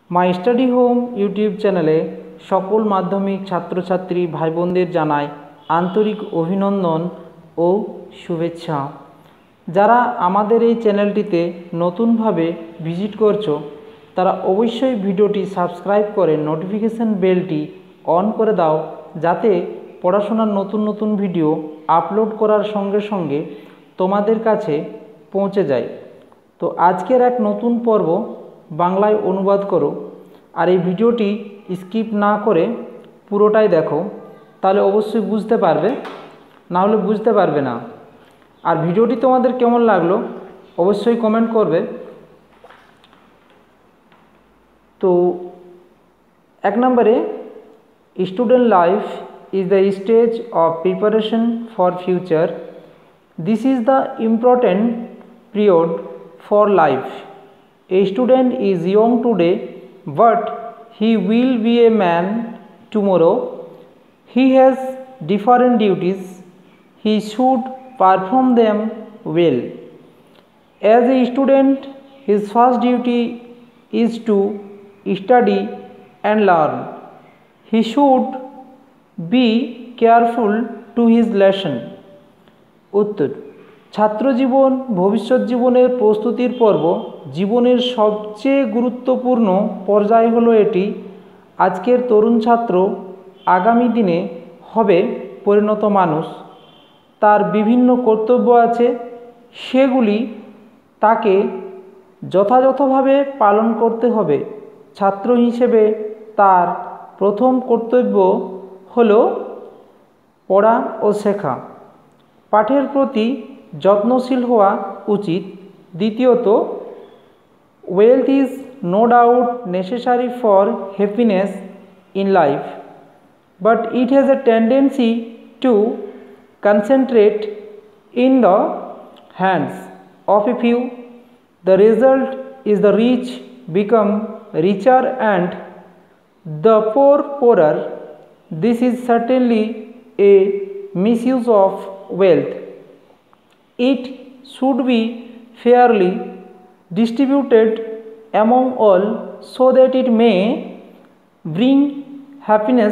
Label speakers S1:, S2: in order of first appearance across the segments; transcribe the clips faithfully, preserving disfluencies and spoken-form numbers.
S1: My study home YouTube চ্যানেলে সকল মাধ্যমিক ছাত্রছাত্রী ভাই বোনদের জানাই আন্তরিক অভিনন্দন ও শুভেচ্ছা। যারা আমাদের এই চ্যানেলটিতে নতুনভাবে ভিজিট করছো তারা অবশ্যই ভিডিওটি সাবস্ক্রাইব করে নোটিফিকেশান বেলটি অন করে দাও, যাতে পড়াশোনার নতুন নতুন ভিডিও আপলোড করার সঙ্গে সঙ্গে তোমাদের কাছে পৌঁছে যায়। তো আজকের এক নতুন পর্ব বাংলায় অনুবাদ করো, আর এই ভিডিওটি স্কিপ না করে পুরোটাই দেখো, তাহলে অবশ্যই বুঝতে পারবে, না হলে বুঝতে পারবে না। আর ভিডিওটি তোমাদের কেমন লাগলো অবশ্যই কমেন্ট করবে। তো এক নম্বরে, student life is the stage of preparation for future. This is the important period for life. A student is young today, but he will be a man tomorrow. He has different duties. He should perform them well. As a student, his first duty is to study and learn. He should be careful to his lesson. উত্তর, ছাত্রজীবন ভবিষ্যৎ জীবনের প্রস্তুতির পর্ব। জীবনের সবচেয়ে গুরুত্বপূর্ণ পর্যায় হলো এটি। আজকের তরুণ ছাত্র আগামী দিনে হবে পরিণত মানুষ। তার বিভিন্ন কর্তব্য আছে, সেগুলি তাকে যথাযথভাবে পালন করতে হবে। ছাত্র হিসেবে তার প্রথম কর্তব্য হলো পড়া ও শেখা। পাঠের প্রতি যত্নশীল হওয়া উচিত। দ্বিতীয়ত, wealth is no doubt necessary for happiness in life, but it has a tendency to concentrate in the hands of a few. The result is the rich become richer and the poor poorer. This is certainly a misuse of wealth. It should be fairly distributed among all so that it may bring happiness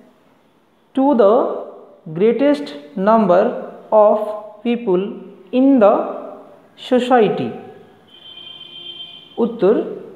S1: to the greatest number of people in the society. উত্তর,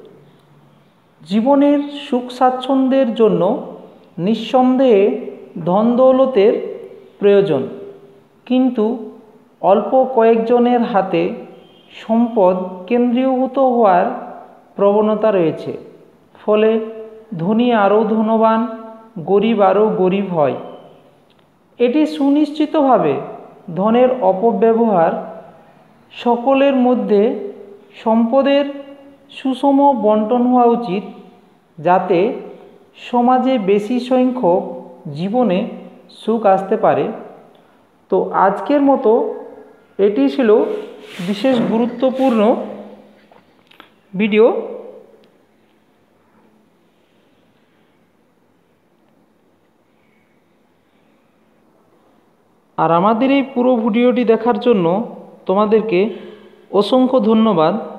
S1: জীবনের সুখ স্বাচ্ছন্দ্যের জন্য নিঃসন্দেহে ধন দৌলতের প্রয়োজন, কিন্তু অল্প কয়েকজনের হাতে সম্পদ কেন্দ্রীভূত হওয়ার প্রবণতা রয়েছে। ফলে ধনী আরও ধনবান, গরিব আরও গরিব হয়। এটি সুনিশ্চিতভাবে ধনের অপব্যবহার। সকলের মধ্যে সম্পদের সুষম বন্টন হওয়া উচিত, যাতে সমাজে বেশি সংখ্যক জীবনে সুখ আসতে পারে। তো আজকের মতো এটি ছিল বিশেষ গুরুত্বপূর্ণ ভিডিও। আর আমাদের এই পুরো ভিডিওটি দেখার জন্য তোমাদেরকে অসংখ্য ধন্যবাদ।